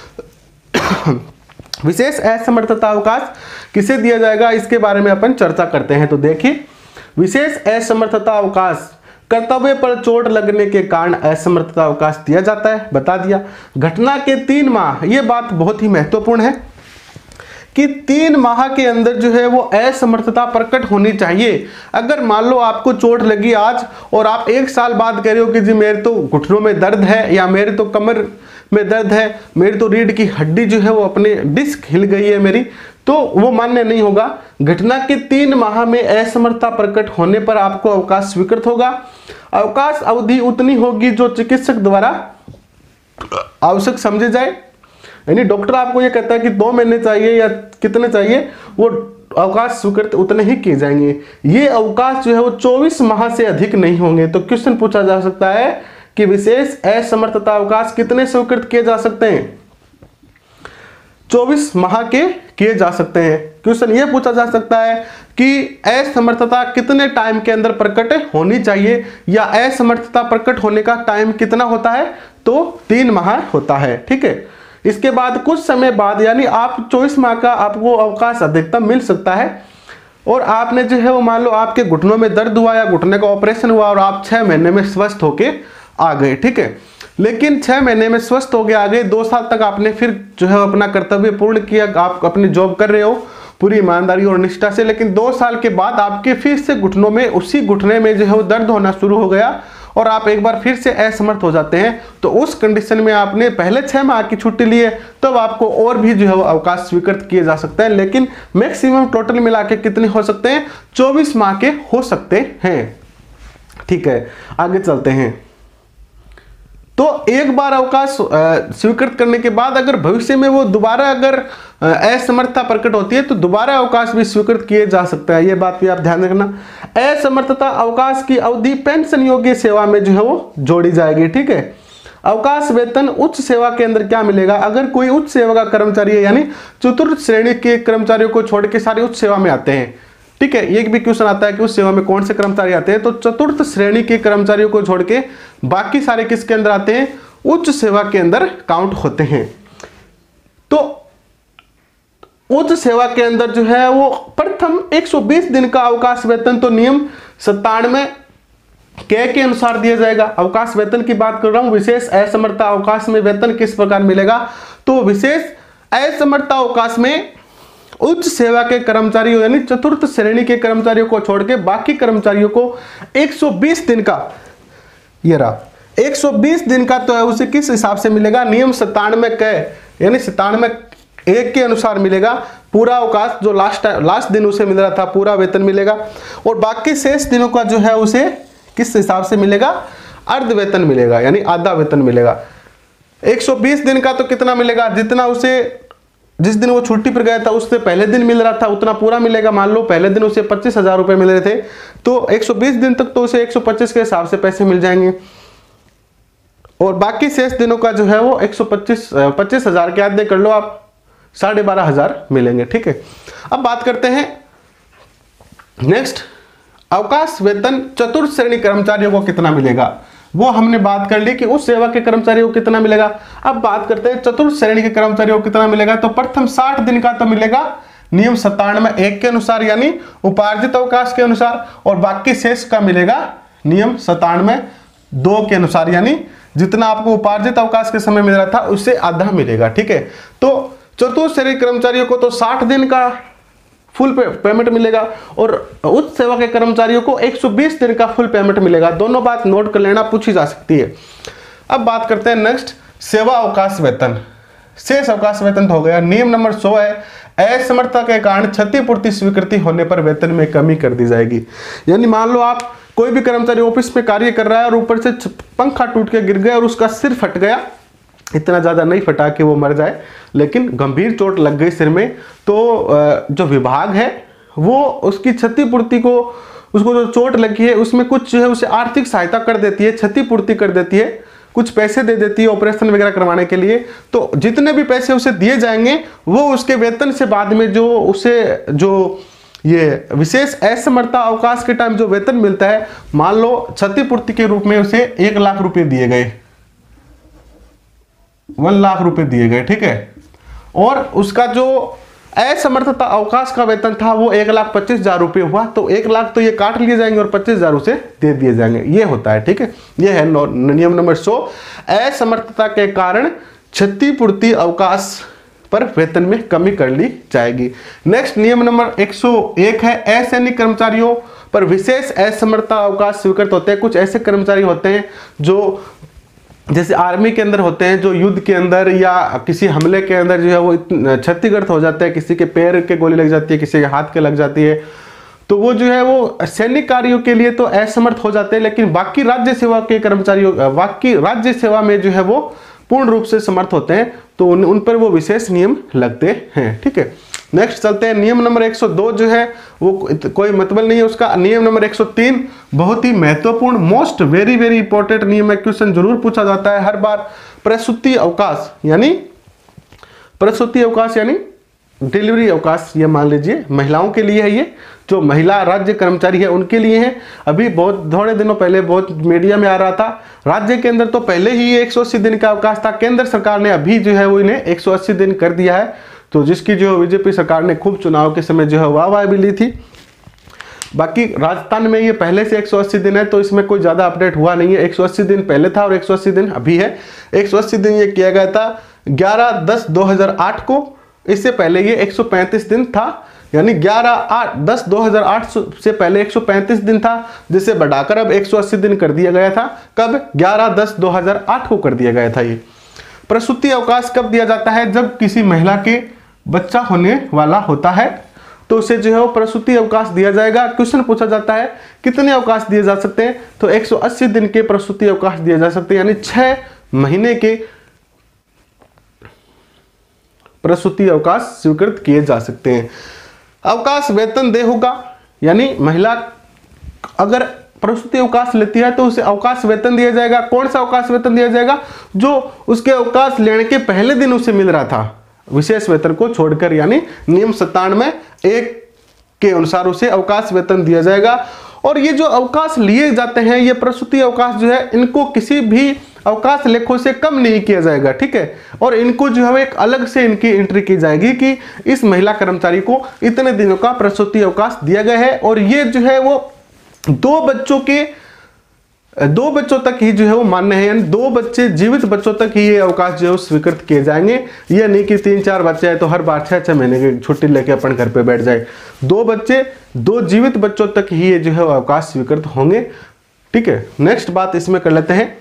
विशेष असमर्थता अवकाश किसे दिया जाएगा इसके बारे में अपन चर्चा करते हैं। तो देखिए, विशेष असमर्थता अवकाश कर्तव्य पर चोट लगने के कारण असमर्थता अवकाश दिया जाता है, बता दिया। घटना के तीन माह, यह बात बहुत ही महत्वपूर्ण है कि तीन माह के अंदर जो है वो असमर्थता प्रकट होनी चाहिए। अगर मान लो आपको चोट लगी आज और आप एक साल बाद कह रहे हो कि जी मेरे तो घुटनों में दर्द है, या मेरे तो कमर में दर्द है, मेरी तो रीढ़ की हड्डी जो है वो अपने डिस्क हिल गई है मेरी, तो वो मान्य नहीं होगा। घटना के तीन माह में असमर्थता प्रकट होने पर आपको अवकाश स्वीकृत होगा। अवकाश अवधि उतनी होगी जो चिकित्सक द्वारा आवश्यक समझे जाए, यानी डॉक्टर आपको ये कहता है कि दो महीने चाहिए या कितने चाहिए, वो अवकाश स्वीकृत उतने ही किए जाएंगे। ये अवकाश जो है वो चौबीस माह से अधिक नहीं होंगे। तो क्वेश्चन पूछा जा सकता है कि विशेष असमर्थता अवकाश कितने स्वीकृत किए जा सकते हैं। चौबीस माह के किए जा सकते हैं। क्वेश्चन ये पूछा जा सकता है कि असमर्थता कितने टाइम के अंदर प्रकट होनी चाहिए, या असमर्थता प्रकट होने का टाइम कितना होता है, तो तीन माह होता है। ठीक है, इसके बाद कुछ समय बाद यानी आप चौबीस माह का आपको अवकाश अधिकतम मिल सकता है, और आपने जो है वो मान लो आपके घुटनों में दर्द हुआ या घुटने का ऑपरेशन हुआ और आप छह महीने में स्वस्थ होके आ गए। ठीक है, लेकिन छह महीने में स्वस्थ हो गए आ गए, दो साल तक आपने फिर जो है अपना कर्तव्य पूर्ण किया, आप अपनी जॉब कर रहे हो पूरी ईमानदारी और निष्ठा से, लेकिन दो साल के बाद आपके फिर से घुटनों में उसी घुटने में जो है वो दर्द होना शुरू हो गया और आप एक बार फिर से असमर्थ हो जाते हैं, तो उस कंडीशन में आपने पहले छह माह की छुट्टी ली है, तब तो आपको और भी जो है वो अवकाश स्वीकृत किए जा सकते हैं, लेकिन मैक्सिमम टोटल मिला के कितने हो सकते हैं, चौबीस माह के हो सकते हैं। ठीक है, आगे चलते हैं। तो एक बार अवकाश स्वीकृत करने के बाद अगर भविष्य में वो दोबारा अगर असमर्थता प्रकट होती है तो दोबारा अवकाश भी स्वीकृत किए जा सकता है, ये बात भी आप ध्यान रखना। असमर्थता अवकाश की अवधि पेंशन योग्य सेवा में जो है वो जोड़ी जाएगी। ठीक है, अवकाश वेतन उच्च सेवा के अंदर क्या मिलेगा, अगर कोई उच्च सेवा का कर्मचारी है यानी चतुर्थ श्रेणी के कर्मचारियों को छोड़ के सारे उच्च सेवा में आते हैं। ठीक है, एक भी क्वेश्चन आता है कि उस सेवा में कौन से कर्मचारी आते हैं, तो चतुर्थ श्रेणी के कर्मचारियों को छोड़ के बाकी सारे किसके अंदर आते हैं, उच्च सेवा के अंदर काउंट होते हैं। तो उच्च सेवा के अंदर जो है वो प्रथम एक सौ बीस दिन का अवकाश वेतन तो नियम सत्तानवे के के अनुसार दिया जाएगा। अवकाश वेतन की बात कर रहा हूं, विशेष असमर्थता अवकाश में वेतन किस प्रकार मिलेगा, तो विशेष असमर्थता अवकाश में उच्च सेवा के कर्मचारियों यानी चतुर्थ श्रेणी के कर्मचारियों को छोड़ के बाकी कर्मचारियों को एक सौ बीस दिन का, ये रहा एक सौ बीस दिन का, तो है उसे किस हिसाब से मिलेगा, नियम सत्तानवे के यानी सत्तानवे एक के अनुसार मिलेगा। पूरा अवकाश जो लास्ट लास्ट दिन उसे मिल रहा था पूरा वेतन मिलेगा, और बाकी शेष दिनों का जो है उसे किस हिसाब से मिलेगा, अर्ध वेतन मिलेगा यानी आधा वेतन मिलेगा। एक सौ बीस दिन का तो कितना मिलेगा, जितना उसे जिस दिन वो छुट्टी पर गया था उससे पहले दिन मिल रहा था उतना पूरा मिलेगा। मान लो पहले दिन उसे पच्चीस हजार रुपए मिल रहे थे, तो एक सौ बीस दिन तक तो उसे एक सौ पच्चीस के हिसाब से पैसे मिल जाएंगे, और बाकी शेष दिनों का जो है वो एक सौ पच्चीस पच्चीस हजार के आधे कर लो आप, साढ़े बारह हजार मिलेंगे। ठीक है, अब बात करते हैं नेक्स्ट, अवकाश वेतन चतुर्थ श्रेणी कर्मचारियों को कितना मिलेगा, वो हमने बात कर ली कि उस सेवा के कर्मचारियों को कितना मिलेगा। अब बात करते हैं चतुर्थ श्रेणी के कर्मचारियों को कितना मिलेगा, तो प्रथम साठ दिन का तो मिलेगा नियम सत्तानवे एक के अनुसार यानी उपार्जित अवकाश के अनुसार, और बाकी शेष का मिलेगा नियम सत्तानवे दो के अनुसार यानी जितना आपको उपार्जित अवकाश के समय मिल रहा था उससे आधा मिलेगा। ठीक है, तो चतुर्थ श्रेणी कर्मचारियों को तो साठ दिन का फुल पे, पेमेंट मिलेगा, और उच्च सेवा के कर्मचारियों को एक सौ बीस दिन का फुल पेमेंट मिलेगा। दोनों बात नोट कर लेना, पूछी जा सकती है। अब बात करते हैं नेक्स्ट, सेवा अवकाश वेतन। शेष अवकाश वेतन तो हो गया। नियम नंबर सौ है, असमर्थता के कारण क्षतिपूर्ति स्वीकृति होने पर वेतन में कमी कर दी जाएगी। यानी मान लो आप कोई भी कर्मचारी ऑफिस में कार्य कर रहा है और ऊपर से पंखा टूट के गिर गया और उसका सिर फट गया, इतना ज़्यादा नहीं फटा कि वो मर जाए, लेकिन गंभीर चोट लग गई सिर में, तो जो विभाग है वो उसकी क्षतिपूर्ति को, उसको जो चोट लगी है उसमें कुछ जो है उसे आर्थिक सहायता कर देती है, क्षतिपूर्ति कर देती है, कुछ पैसे दे देती है ऑपरेशन वगैरह करवाने के लिए। तो जितने भी पैसे उसे दिए जाएंगे वो उसके वेतन से बाद में जो उसे जो ये विशेष असमर्थता अवकाश के टाइम जो वेतन मिलता है, मान लो क्षतिपूर्ति के रूप में उसे एक लाख रुपए दिए गए, वन लाख रुपए दिए गए। ठीक है, और उसका जो असमर्थता अवकाश का वेतन था वो एक लाख पच्चीस हजार रुपये हुआ, तो एक लाख तो ये काट लिए जाएंगे और पच्चीस हजार उसे दे दिए जाएंगे। ये होता है। ठीक है, ये है नियम नंबर सौ, असमर्थता के कारण क्षतिपूर्ति अवकाश पर वेतन में कमी कर ली जाएगी। नेक्स्ट नियम नंबर एक सौ एक है, असैनिक कर्मचारियों पर विशेष असमर्थता अवकाश स्वीकृत होते हैं। कुछ ऐसे कर्मचारी होते हैं जो जैसे आर्मी के अंदर होते हैं, जो युद्ध के अंदर या किसी हमले के अंदर जो है वो क्षतिग्रस्त हो जाते हैं, किसी के पैर के गोली लग जाती है, किसी के हाथ के लग जाती है, तो वो जो है वो सैनिक कार्यों के लिए तो असमर्थ हो जाते हैं, लेकिन बाकी राज्य सेवा के कर्मचारियों बाकी राज्य सेवा में जो है वो पूर्ण रूप से समर्थ होते हैं, तो उन, उन पर वो विशेष नियम लगते हैं। ठीक है, नेक्स्ट चलते हैं। नियम नंबर एक सौ दो जो है वो कोई मतलब नहीं है उसका। नियम नंबर एक सौ तीन बहुत ही महत्वपूर्ण, मोस्ट वेरी वेरी इंपॉर्टेंट नियम है, क्वेश्चन जरूर पूछा जाता है हर बार। प्रसूति अवकाश यानी प्रसूति अवकाश यानी डिलीवरी अवकाश, ये मान लीजिए महिलाओं के लिए है, ये जो महिला राज्य कर्मचारी है उनके लिए है। अभी बहुत थोड़े दिनों पहले बहुत मीडिया में आ रहा था, राज्य के अंदर तो पहले ही ये एक सौ अस्सी दिन का अवकाश था, केंद्र सरकार ने अभी जो है वो इन्हें एक सौ अस्सी दिन कर दिया है, तो जिसकी जो बीजेपी सरकार ने खूब चुनाव के समय जो है वाहवाही भी ली थी। बाकी राजस्थान में ये पहले से एक सौ अस्सी दिन है, तो इसमें कोई ज़्यादा अपडेट हुआ नहीं है। एक सौ अस्सी दिन पहले था और एक सौ अस्सी दिन अभी है। एक सौ अस्सी दिन ये किया गया था ग्यारह दस दो हज़ार आठ को, इससे पहले ये एक सौ पैंतीस दिन था, यानी ग्यारह आठ दस दो हज़ार आठ से पहले एक सौ पैंतीस दिन था, जिसे बढ़ाकर अब एक सौ अस्सी दिन कर दिया गया था। कब? ग्यारह दस दो हज़ार आठ को कर दिया गया था। ये प्रसूति अवकाश कब दिया जाता है? जब किसी महिला के बच्चा होने वाला होता है तो उसे जो है वो प्रसूति अवकाश दिया जाएगा। क्वेश्चन पूछा जाता है कितने अवकाश दिए जा सकते हैं, तो एक सौ अस्सी दिन के प्रसूति अवकाश दिए जा सकते हैं, यानी छह महीने के प्रसूति अवकाश स्वीकृत किए जा सकते हैं। अवकाश वेतन देय होगा, यानी महिला अगर प्रसूति अवकाश लेती है तो उसे अवकाश वेतन दिया जाएगा। कौन सा अवकाश वेतन दिया जाएगा? जो उसके अवकाश लेने के पहले दिन उसे मिल रहा था, विशेष वेतन को छोड़कर, यानी नियम सत्तानवे एक के अनुसार उसे अवकाश वेतन दिया जाएगा। और ये जो अवकाश लिए जाते हैं, ये प्रसूति अवकाश जो है, इनको किसी भी अवकाश लेखों से कम नहीं किया जाएगा, ठीक है। और इनको जो है एक अलग से इनकी एंट्री की जाएगी कि इस महिला कर्मचारी को इतने दिनों का प्रसूति अवकाश दिया गया है, और ये जो है वो दो बच्चों के दो बच्चों तक ही जो है वो मान्य है, यानी दो बच्चे जीवित बच्चों तक ही ये अवकाश जो है स्वीकृत किए जाएंगे। ये नहीं कि तीन चार बच्चे हैं तो हर बार छह छह महीने की छुट्टी लेके अपन घर पे बैठ जाए। दो बच्चे दो जीवित बच्चों तक ही ये जो है वो अवकाश स्वीकृत होंगे, ठीक है। नेक्स्ट बात इसमें कर लेते हैं,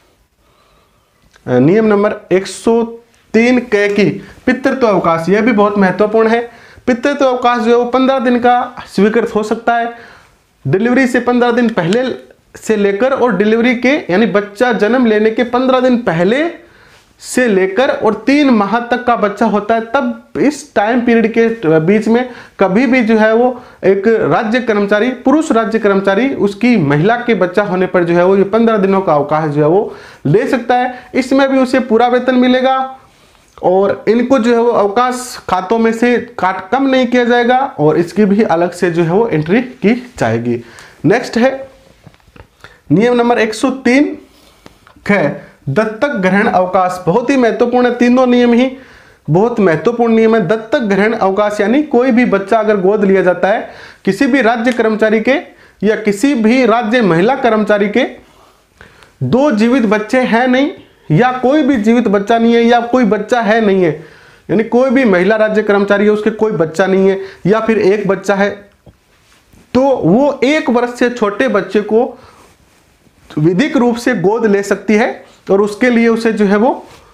नियम नंबर एक सौ तीन के की पितृत्व अवकाश। यह भी बहुत महत्वपूर्ण है। पितृत्व अवकाश जो है वो पंद्रह दिन का स्वीकृत हो सकता है, डिलीवरी से पंद्रह दिन पहले से लेकर और डिलीवरी के यानी बच्चा जन्म लेने के पंद्रह दिन पहले से लेकर और तीन माह तक का बच्चा होता है, तब इस टाइम पीरियड के बीच में कभी भी जो है वो एक राज्य कर्मचारी, पुरुष राज्य कर्मचारी, उसकी महिला के बच्चा होने पर जो है वो ये पंद्रह दिनों का अवकाश जो है वो ले सकता है। इसमें भी उसे पूरा वेतन मिलेगा और इनको जो है वो अवकाश खातों में से काट कम नहीं किया जाएगा और इसकी भी अलग से जो है वो एंट्री की जाएगी। नेक्स्ट है नियम नंबर एक सौ तीन है दत्तक ग्रहण अवकाश। बहुत ही महत्वपूर्ण है, तीनों नियम ही बहुत महत्वपूर्ण नियम है। दत्तक ग्रहण अवकाश यानी कोई भी बच्चा अगर गोद लिया जाता है किसी भी राज्य कर्मचारी के या किसी भी राज्य महिला कर्मचारी के, दो जीवित बच्चे हैं नहीं या कोई भी जीवित बच्चा नहीं है या कोई बच्चा है नहीं है, यानी कोई भी महिला राज्य कर्मचारी है उसके कोई बच्चा नहीं है या फिर एक बच्चा है, तो वो एक वर्ष से छोटे बच्चे को विधिक रूप से गोद ले सकती है और उसके लिए उसे जो है वो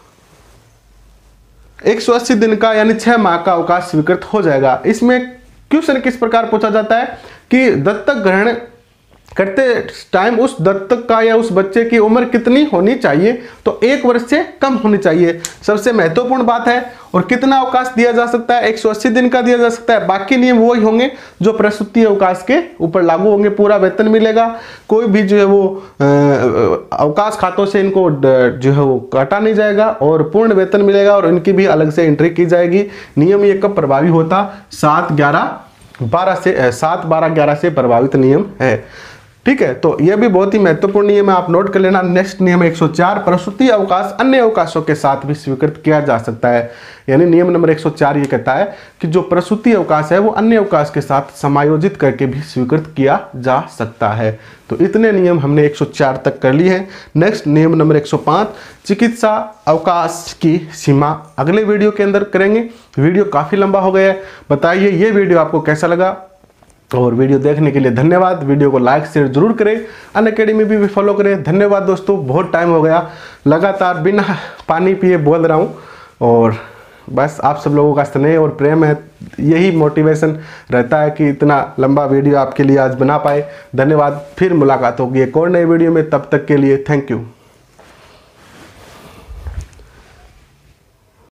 एक सौ अस्सी दिन का यानी छह माह का अवकाश स्वीकृत हो जाएगा। इसमें क्वेश्चन किस प्रकार पूछा जाता है कि दत्तक ग्रहण करते टाइम उस दत्तक का या उस बच्चे की उम्र कितनी होनी चाहिए, तो एक वर्ष से कम होनी चाहिए, सबसे महत्वपूर्ण बात है। और कितना अवकाश दिया जा सकता है? एक सौ अस्सी दिन का दिया जा सकता है। बाकी नियम वही होंगे जो प्रसूति अवकाश के ऊपर लागू होंगे। पूरा वेतन मिलेगा, कोई भी जो है वो अवकाश खातों से इनको जो है वो काटा नहीं जाएगा और पूर्ण वेतन मिलेगा और इनकी भी अलग से एंट्री की जाएगी। नियम ये कब प्रभावी होता? सात ग्यारह बारह से सात बारह ग्यारह से प्रभावित नियम है, ठीक है। तो यह भी बहुत ही महत्वपूर्ण नियम है, आप नोट कर लेना। नेक्स्ट नियम एक सौ चार प्रसूति अवकाश अन्य अवकाशों के साथ भी स्वीकृत किया जा सकता है। यानी नियम नंबर एक सौ चार ये कहता है कि जो प्रसूति अवकाश है वो अन्य अवकाश के साथ समायोजित करके भी स्वीकृत किया जा सकता है। तो इतने नियम हमने एक सौ चार तक कर लिए हैं। नेक्स्ट नियम नंबर एक सौ पाँच चिकित्सा अवकाश की सीमा अगले वीडियो के अंदर करेंगे। वीडियो काफ़ी लंबा हो गया है, बताइए ये वीडियो आपको कैसा लगा और वीडियो देखने के लिए धन्यवाद। वीडियो को लाइक शेयर जरूर करें, अनअकैडमी भी, भी फॉलो करें। धन्यवाद दोस्तों, बहुत टाइम हो गया, लगातार बिना पानी पिए बोल रहा हूँ और बस आप सब लोगों का स्नेह और प्रेम है, यही मोटिवेशन रहता है कि इतना लंबा वीडियो आपके लिए आज बना पाए। धन्यवाद, फिर मुलाकात होगी एक और नए वीडियो में, तब तक के लिए थैंक यू।